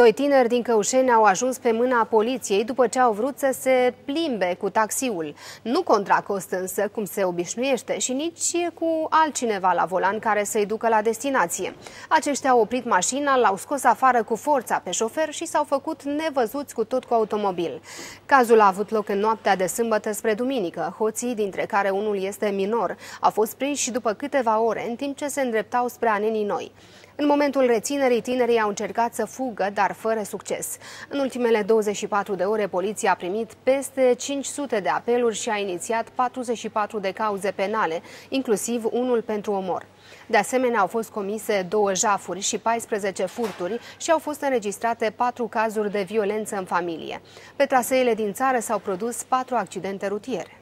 Doi tineri din Căușeni au ajuns pe mâna poliției după ce au vrut să se plimbe cu taxiul. Nu contra cost însă, cum se obișnuiește, și nici cu altcineva la volan care să-i ducă la destinație. Aceștia au oprit mașina, l-au scos afară cu forța pe șofer și s-au făcut nevăzuți cu tot cu automobil. Cazul a avut loc în noaptea de sâmbătă spre duminică. Hoții, dintre care unul este minor, au fost prinși după câteva ore, în timp ce se îndreptau spre Anenii Noi. În momentul reținerii, tinerii au încercat să fugă, dar fără succes. În ultimele 24 de ore, poliția a primit peste 500 de apeluri și a inițiat 44 de cauze penale, inclusiv unul pentru omor. De asemenea, au fost comise 2 jafuri și 14 furturi și au fost înregistrate 4 cazuri de violență în familie. Pe traseele din țară s-au produs 4 accidente rutiere.